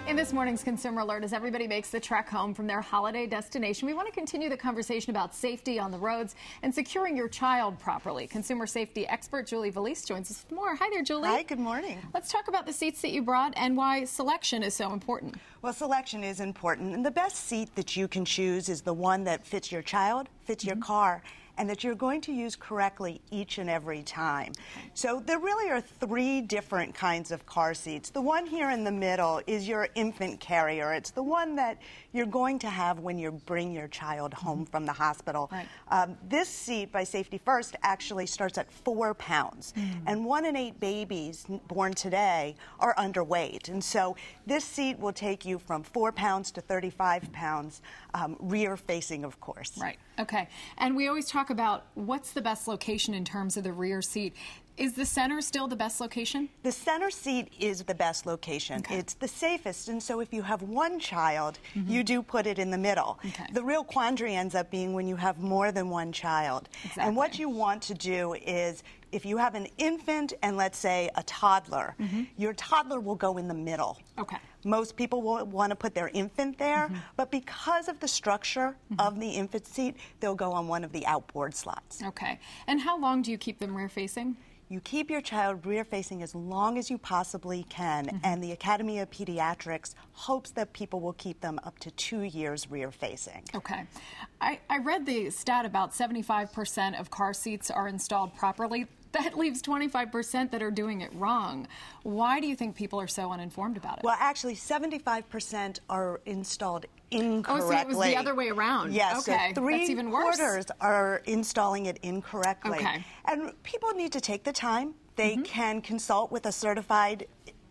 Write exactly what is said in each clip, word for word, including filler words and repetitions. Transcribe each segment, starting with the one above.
In this morning's Consumer Alert, as everybody makes the trek home from their holiday destination, we want to continue the conversation about safety on the roads and securing your child properly. Consumer safety expert Julie Valise joins us with more. Hi there, Julie. Hi, good morning. Let's talk about the seats that you brought and why selection is so important. Well, selection is important, and the best seat that you can choose is the one that fits your child, fits mm-hmm. your car, and that you're going to use correctly each and every time. So there really are three different kinds of car seats. The one here in the middle is your infant carrier. It's the one that you're going to have when you bring your child home mm-hmm. from the hospital. Right. Um, this seat by Safety First actually starts at four pounds, mm. and one in eight babies born today are underweight. And so this seat will take you from four pounds to thirty-five pounds, um, rear facing, of course. Right. Okay. And we always talk about what's the best location in terms of the rear seat. Is the center still the best location? The center seat is the best location. Okay. It's the safest, and so if you have one child, mm-hmm. you do put it in the middle. Okay. The real quandary ends up being when you have more than one child. Exactly. And what you want to do is, if you have an infant and let's say a toddler, mm-hmm. your toddler will go in the middle. Okay. Most people will want to put their infant there, mm-hmm. but because of the structure mm-hmm. of the infant seat, they'll go on one of the outboard slots. Okay. And how long do you keep them rear facing? You keep your child rear-facing as long as you possibly can, mm-hmm. and the Academy of Pediatrics hopes that people will keep them up to two years rear-facing. Okay. I, I read the stat about seventy-five percent of car seats are installed properly. That leaves twenty-five percent that are doing it wrong. Why do you think people are so uninformed about it? Well, actually, seventy-five percent are installed incorrectly. Oh, so it was the other way around. Yes, okay. so three That's even worse. quarters are installing it incorrectly. Okay. And people need to take the time. They mm-hmm. can consult with a certified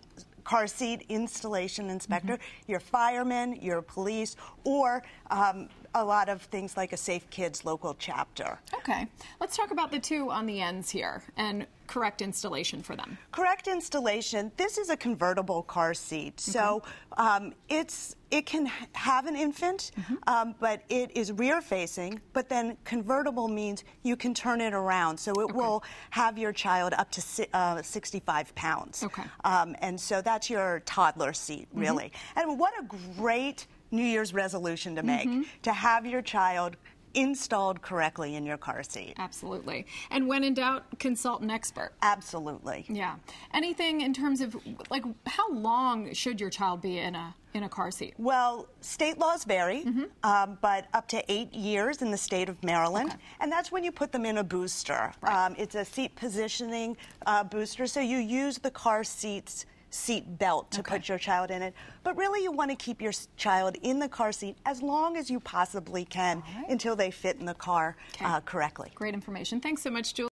car seat installation inspector, mm-hmm. your fireman, your police, or um, a lot of things like a Safe Kids local chapter. Okay. Let's talk about the two on the ends here and correct installation for them. Correct installation. This is a convertible car seat. Okay. So um, it's it can have an infant, mm-hmm. um, but it is rear facing, but then convertible means you can turn it around. So it okay. will have your child up to si uh, sixty-five pounds. Okay. Um, and so that's your toddler seat, really. Mm-hmm. And what a great New Year's resolution to make, mm-hmm. to have your child installed correctly in your car seat. Absolutely. And when in doubt, consult an expert. Absolutely. Yeah. Anything in terms of, like, how long should your child be in a in a car seat? Well, state laws vary, mm-hmm. um, but up to eight years in the state of Maryland. Okay. And that's when you put them in a booster. Right. Um, it's a seat positioning uh, booster, so you use the car seat's seat belt to okay. put your child in it. But really you want to keep your child in the car seat as long as you possibly can right. until they fit in the car okay. uh, correctly. Great information. Thanks so much, Julie.